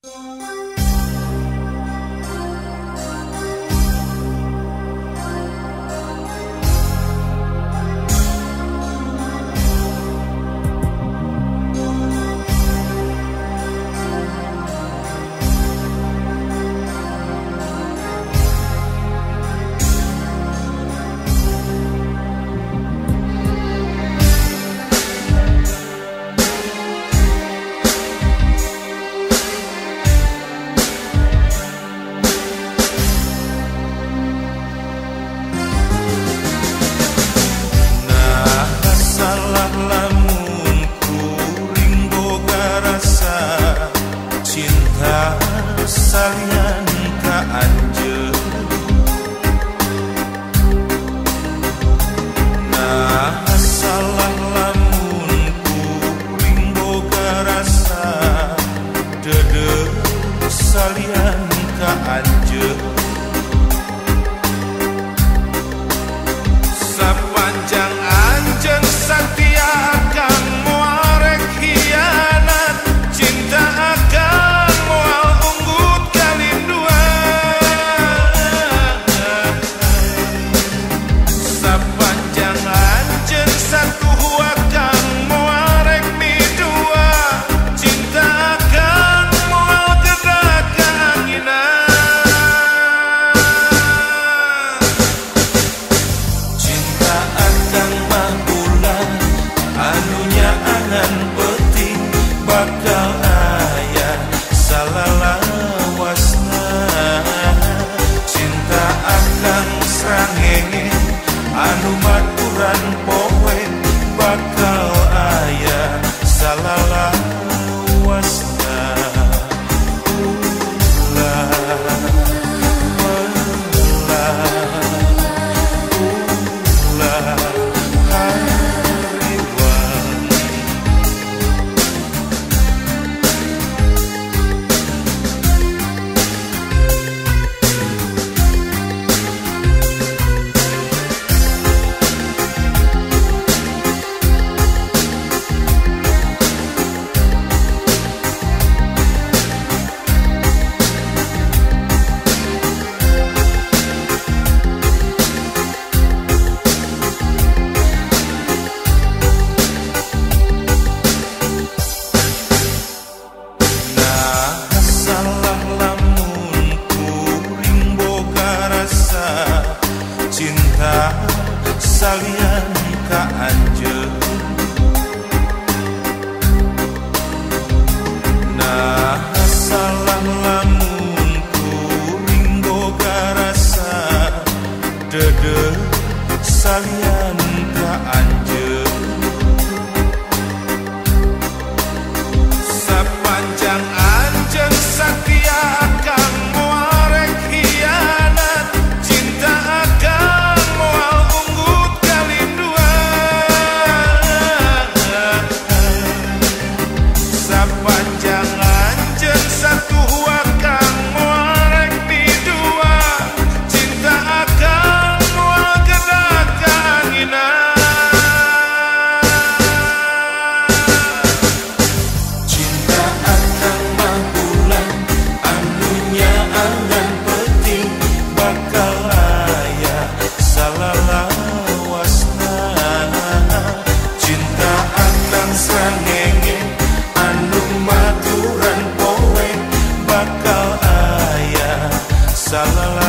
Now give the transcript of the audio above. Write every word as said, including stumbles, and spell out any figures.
Salian ka anjeun nah salah lamun kuring boga rasa dedeuh salian ka anjeun sapanjang anjeun satia akan moarek hianat cinta akan anu maturan poe bakal aya salalawasna ulah ulah ulah hariwan cinta salian ka anjeun nah salah lamun kuring boga rasa dedeuh salian ka anjeun sapanjang anjeun satia akan moarek hianat cinta akan panjang anjeun satu akan moarek di dua cinta akan moal gerak keanginan cinta akan mabulan anunya angan penting bakal aya salalawasna cinta akan srangenge anu maturan poe bakal aya salah